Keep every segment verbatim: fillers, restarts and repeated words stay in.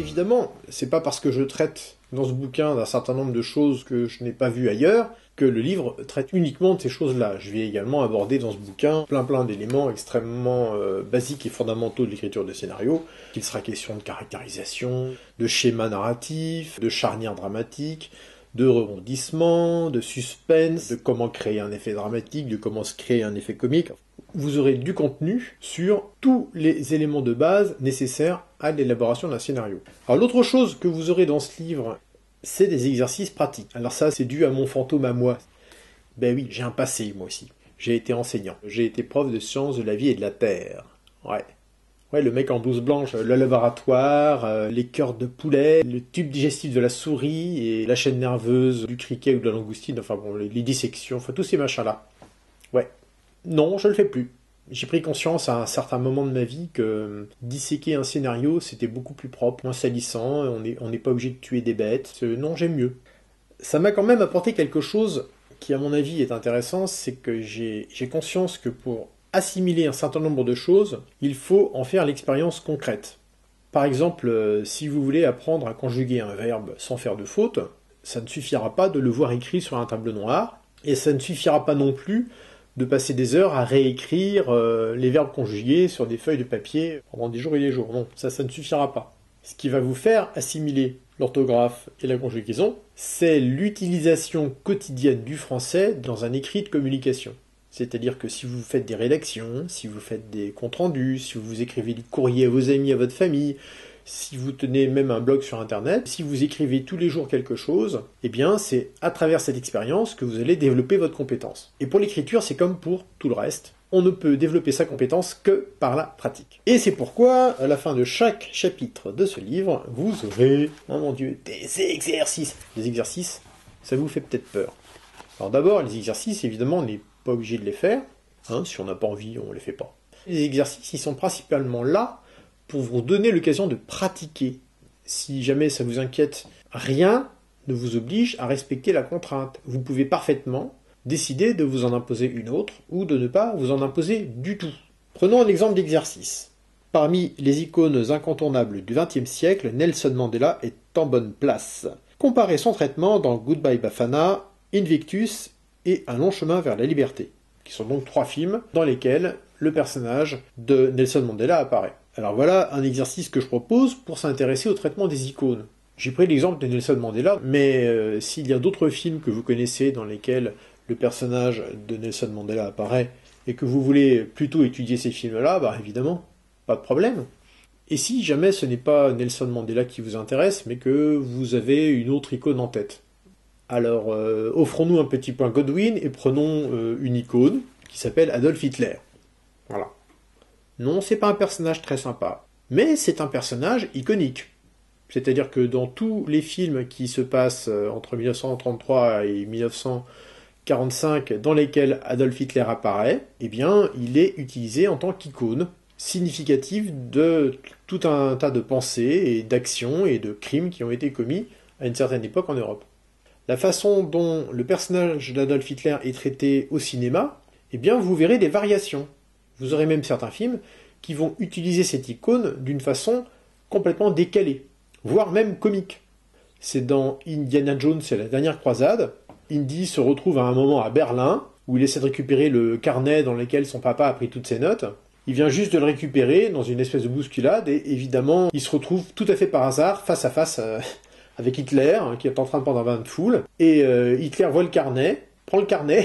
évidemment, c'est pas parce que je traite dans ce bouquin d'un certain nombre de choses que je n'ai pas vues ailleurs que le livre traite uniquement de ces choses-là. Je vais également aborder dans ce bouquin plein plein d'éléments extrêmement euh, basiques et fondamentaux de l'écriture de scénario. Il sera question de caractérisation, de schéma narratif, de charnière dramatique, de rebondissement, de suspense, de comment créer un effet dramatique, de comment se créer un effet comique. Vous aurez du contenu sur tous les éléments de base nécessaires à l'élaboration d'un scénario. Alors l'autre chose que vous aurez dans ce livre, c'est des exercices pratiques. Alors ça, c'est dû à mon fantôme à moi. Ben oui, j'ai un passé, moi aussi. J'ai été enseignant. J'ai été prof de sciences de la vie et de la terre. Ouais. Ouais, le mec en blouse blanche, le laboratoire, euh, les cœurs de poulet, le tube digestif de la souris et la chaîne nerveuse du criquet ou de la langoustine, enfin bon, les, les dissections, enfin tous ces machins-là. Ouais. Non, je le fais plus. J'ai pris conscience à un certain moment de ma vie que disséquer un scénario, c'était beaucoup plus propre, moins salissant, on n'est on n'est pas obligé de tuer des bêtes. Non, j'aime mieux. Ça m'a quand même apporté quelque chose qui, à mon avis, est intéressant, c'est que j'ai j'ai conscience que pour assimiler un certain nombre de choses, il faut en faire l'expérience concrète. Par exemple, euh, si vous voulez apprendre à conjuguer un verbe sans faire de faute, ça ne suffira pas de le voir écrit sur un tableau noir, et ça ne suffira pas non plus de passer des heures à réécrire euh, les verbes conjugués sur des feuilles de papier pendant des jours et des jours. Non, ça, ça ne suffira pas. Ce qui va vous faire assimiler l'orthographe et la conjugaison, c'est l'utilisation quotidienne du français dans un écrit de communication. C'est-à-dire que si vous faites des rédactions, si vous faites des comptes rendus, si vous écrivez des courriers à vos amis, à votre famille, si vous tenez même un blog sur Internet, si vous écrivez tous les jours quelque chose, eh bien c'est à travers cette expérience que vous allez développer votre compétence. Et pour l'écriture, c'est comme pour tout le reste. On ne peut développer sa compétence que par la pratique. Et c'est pourquoi, à la fin de chaque chapitre de ce livre, vous aurez, oh mon Dieu, des exercices. Des exercices, ça vous fait peut-être peur. Alors d'abord, les exercices, évidemment, on n'est pas obligé de les faire. Hein, si on n'a pas envie, on ne les fait pas. Les exercices, ils sont principalement là pour vous donner l'occasion de pratiquer. Si jamais ça vous inquiète, rien ne vous oblige à respecter la contrainte. Vous pouvez parfaitement décider de vous en imposer une autre ou de ne pas vous en imposer du tout. Prenons un exemple d'exercice. Parmi les icônes incontournables du vingtième siècle, Nelson Mandela est en bonne place. Comparez son traitement dans Goodbye Bafana, Invictus et Un long chemin vers la liberté, qui sont donc trois films dans lesquels le personnage de Nelson Mandela apparaît. Alors voilà un exercice que je propose pour s'intéresser au traitement des icônes. J'ai pris l'exemple de Nelson Mandela, mais euh, s'il y a d'autres films que vous connaissez dans lesquels le personnage de Nelson Mandela apparaît et que vous voulez plutôt étudier ces films-là, bah évidemment, pas de problème. Et si jamais ce n'est pas Nelson Mandela qui vous intéresse, mais que vous avez une autre icône en tête, alors euh, offrons-nous un petit point Godwin et prenons euh, une icône qui s'appelle Adolf Hitler. Voilà. Non, c'est pas un personnage très sympa, mais c'est un personnage iconique. C'est-à-dire que dans tous les films qui se passent entre mille neuf cent trente-trois et mille neuf cent quarante-cinq, dans lesquels Adolf Hitler apparaît, eh bien, il est utilisé en tant qu'icône significative de tout un tas de pensées et d'actions et de crimes qui ont été commis à une certaine époque en Europe. La façon dont le personnage d'Adolf Hitler est traité au cinéma, eh bien, vous verrez des variations. Vous aurez même certains films qui vont utiliser cette icône d'une façon complètement décalée, voire même comique. C'est dans Indiana Jones et la dernière croisade. Indy se retrouve à un moment à Berlin, où il essaie de récupérer le carnet dans lequel son papa a pris toutes ses notes. Il vient juste de le récupérer dans une espèce de bousculade, et évidemment, il se retrouve tout à fait par hasard, face à face euh, avec Hitler, hein, qui est en train de prendre un bain de foule, et euh, Hitler voit le carnet, prend le carnet,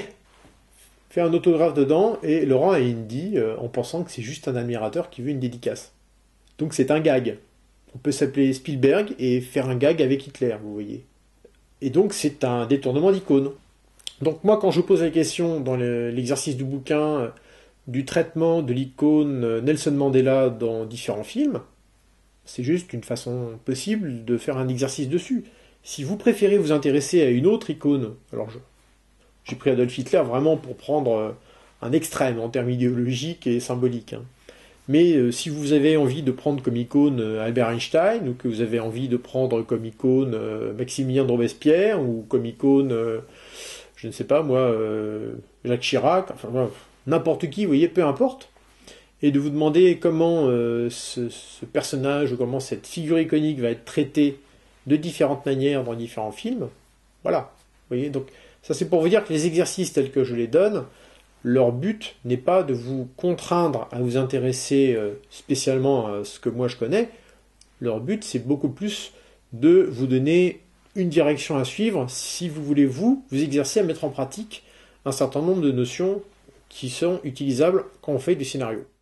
fait un autographe dedans, et le rend à Indy, euh, en pensant que c'est juste un admirateur qui veut une dédicace. Donc c'est un gag. On peut s'appeler Spielberg et faire un gag avec Hitler, vous voyez. Et donc c'est un détournement d'icône. Donc moi, quand je pose la question dans le, l'exercice du bouquin euh, du traitement de l'icône euh, Nelson Mandela dans différents films, c'est juste une façon possible de faire un exercice dessus. Si vous préférez vous intéresser à une autre icône, alors je, j'ai pris Adolf Hitler vraiment pour prendre euh, un extrême en termes idéologiques et symboliques, hein. Mais euh, si vous avez envie de prendre comme icône euh, Albert Einstein, ou que vous avez envie de prendre comme icône euh, Maximilien de Robespierre, ou comme icône, euh, je ne sais pas moi, euh, Jacques Chirac, enfin voilà, n'importe qui, vous voyez, peu importe, et de vous demander comment euh, ce, ce personnage ou comment cette figure iconique va être traitée de différentes manières dans différents films. Voilà. Vous voyez, donc ça c'est pour vous dire que les exercices tels que je les donne, leur but n'est pas de vous contraindre à vous intéresser euh, spécialement à ce que moi je connais. Leur but c'est beaucoup plus de vous donner une direction à suivre si vous voulez vous, vous exercer à mettre en pratique un certain nombre de notions qui sont utilisables quand on fait du scénario.